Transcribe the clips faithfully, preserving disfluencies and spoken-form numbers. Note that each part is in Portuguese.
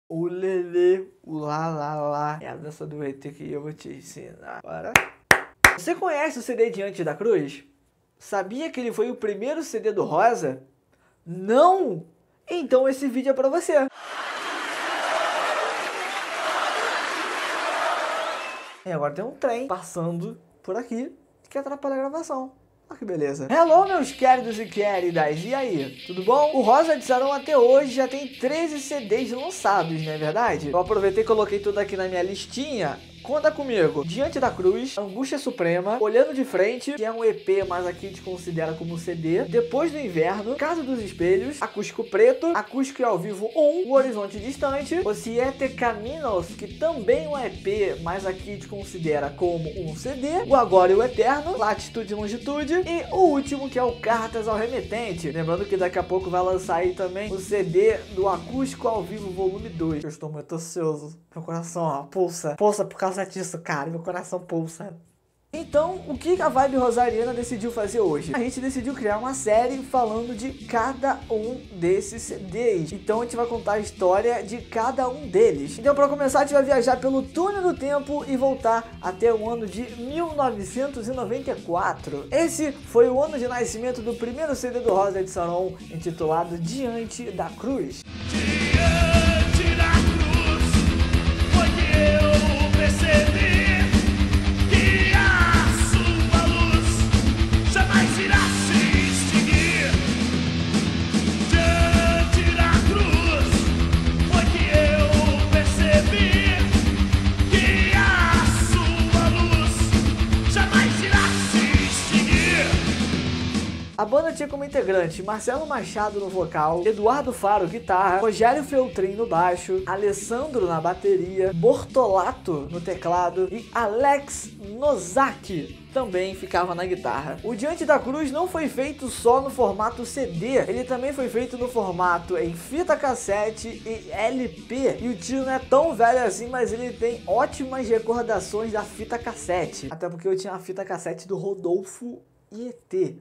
O lelê, o lá lá lá, é a dança do E T que eu vou te ensinar. Bora. Você conhece o C D Diante da Cruz? Sabia que ele foi o primeiro C D do Rosa? Não? Então esse vídeo é pra você. E agora tem um trem passando por aqui que atrapalha a gravação. Olha que beleza. Hello, meus queridos e queridas, e aí, tudo bom? O Rosa de Saron até hoje já tem treze C Ds lançados, não é verdade? Eu aproveitei e coloquei tudo aqui na minha listinha. Conta comigo. Diante da Cruz, Angústia Suprema, Olhando de Frente, que é um E P, mas aqui a gente considera como C D. Depois do Inverno, Casa dos Espelhos, Acústico Preto, Acústico e ao Vivo um, O Horizonte Distante, O Siete Caminos, que também é um E P, mas aqui a gente considera como um C D, O Agora e o Eterno, Latitude e Longitude, e o último que é o Cartas ao Remetente. Lembrando que daqui a pouco vai lançar aí também o C D do Acústico ao Vivo volume dois. Eu estou muito ansioso. Meu coração, ó, pulsa. Pulsa por causa disso, cara. Meu coração pulsa. Então, o que a Vibe Rosariana decidiu fazer hoje? A gente decidiu criar uma série falando de cada um desses C Ds. Então a gente vai contar a história de cada um deles. Então, para começar, a gente vai viajar pelo túnel do tempo e voltar até o ano de mil novecentos e noventa e quatro. Esse foi o ano de nascimento do primeiro C D do Rosa de Saron, intitulado Diante da Cruz. Diante da cruz foi que eu percebi que a sua luz jamais irá se extinguir. Diante da cruz foi que eu percebi que a sua luz jamais irá se extinguir. A banda tinha como integrante Marcelo Machado no vocal, Eduardo Faro guitarra, Rogério Feltrin no baixo, Alessandro na bateria, Bortolato no teclado e Alex Nozaki também ficava na guitarra. O Diante da Cruz não foi feito só no formato C D, ele também foi feito no formato em fita cassete e L P. E o tio não é tão velho assim, mas ele tem ótimas recordações da fita cassete. Até porque eu tinha a fita cassete do Rodolfo e E T.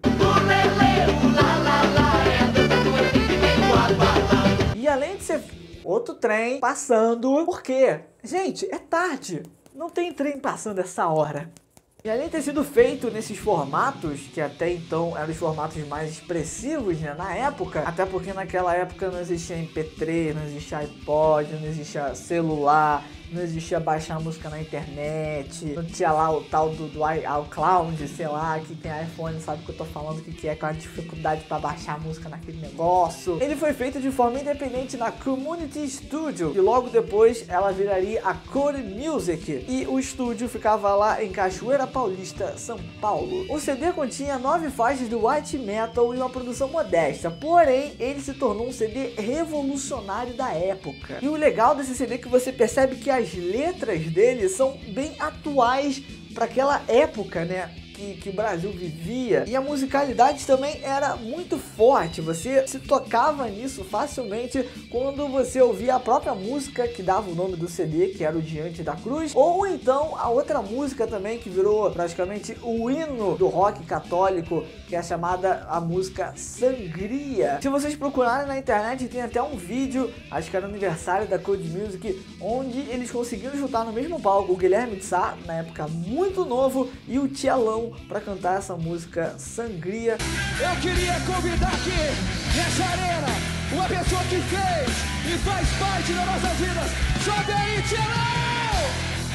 E além de ser outro trem passando, por quê? Gente, é tarde, não tem trem passando essa hora. E além de ter sido feito nesses formatos, que até então eram os formatos mais expressivos, né, na época, até porque naquela época não existia M P três, não existia iPod, não existia celular, não existia baixar música na internet, não tinha lá o tal do, do iCloud, sei lá, que tem iPhone, sabe o que eu tô falando, que, que é com a dificuldade pra baixar música naquele negócio. Ele foi feito de forma independente na Community Studio, e logo depois ela viraria a Core Music, e o estúdio ficava lá em Cachoeira Paulista, São Paulo. O C D continha nove faixas do white metal e uma produção modesta, porém ele se tornou um C D revolucionário da época. E o legal desse C D é que você percebe que as letras dele são bem atuais para aquela época, né? Que, que o Brasil vivia, e a musicalidade também era muito forte, você se tocava nisso facilmente quando você ouvia a própria música que dava o nome do C D, que era o Diante da Cruz, ou então a outra música também que virou praticamente o hino do rock católico, que é a chamada a música Sangria. Se vocês procurarem na internet, tem até um vídeo, acho que era no aniversário da Code Music, onde eles conseguiram juntar no mesmo palco o Guilherme de Sá, na época muito novo, e o Tielão para cantar essa música Sangria. Eu queria convidar aqui nessa arena uma pessoa que fez e faz parte das nossas vidas. Sobe aí, Tielão!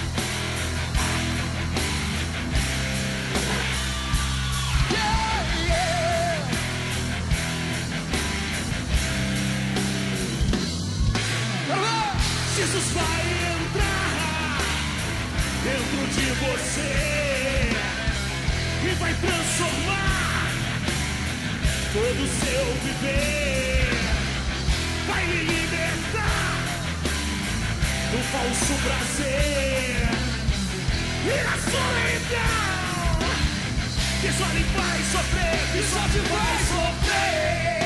Yeah, yeah. Jesus vai entrar dentro de você e vai transformar todo o seu viver, vai lhe libertar do falso prazer e da solidão, que só lhe faz sofrer, que só te faz sofrer.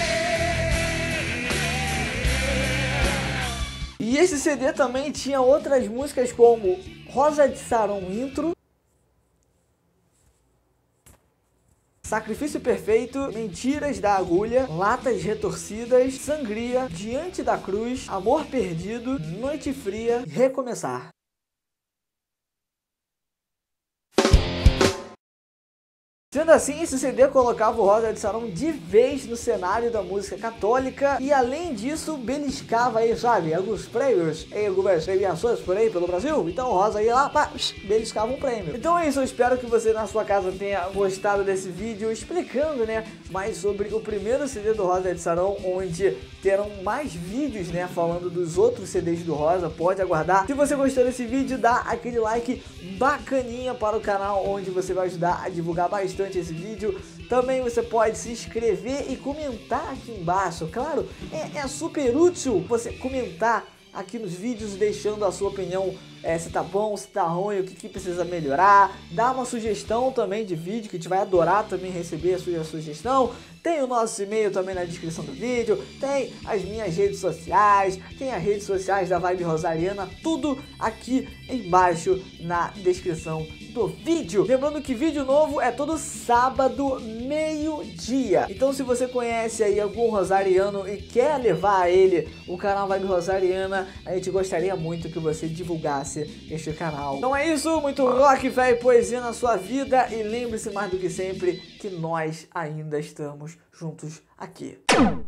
E esse C D também tinha outras músicas como Rosa de Saron Intro, Sacrifício perfeito, mentiras da agulha, latas retorcidas, sangria, diante da cruz, amor perdido, noite fria, recomeçar. Sendo assim, esse C D colocava o Rosa de Saron de vez no cenário da música católica e, além disso, beliscava aí, sabe, alguns prêmios e algumas premiações por aí pelo Brasil. Então o Rosa ia lá, pá, beliscava um prêmio. Então é isso, eu espero que você na sua casa tenha gostado desse vídeo explicando, né, mais sobre o primeiro C D do Rosa de Saron, onde terão mais vídeos, né, falando dos outros C Ds do Rosa. Pode aguardar. Se você gostou desse vídeo, dá aquele like bacaninha para o canal, onde você vai ajudar a divulgar bastante esse vídeo. Também você pode se inscrever e comentar aqui embaixo. Claro, é, é super útil você comentar aqui nos vídeos, deixando a sua opinião, é, se tá bom, se tá ruim, o que, que precisa melhorar. Dá uma sugestão também de vídeo, que a gente vai adorar também receber a sua sugestão. Tem o nosso e-mail também na descrição do vídeo, tem as minhas redes sociais, tem as redes sociais da Vibe Rosariana, tudo aqui embaixo na descrição do vídeo. Lembrando que vídeo novo é todo sábado, meio-dia. Então se você conhece aí algum rosariano e quer levar a ele o canal Vibe Rosariana, a gente gostaria muito que você divulgasse este canal. Então é isso, muito rock, fé e poesia na sua vida, e lembre-se mais do que sempre que nós ainda estamos juntos aqui.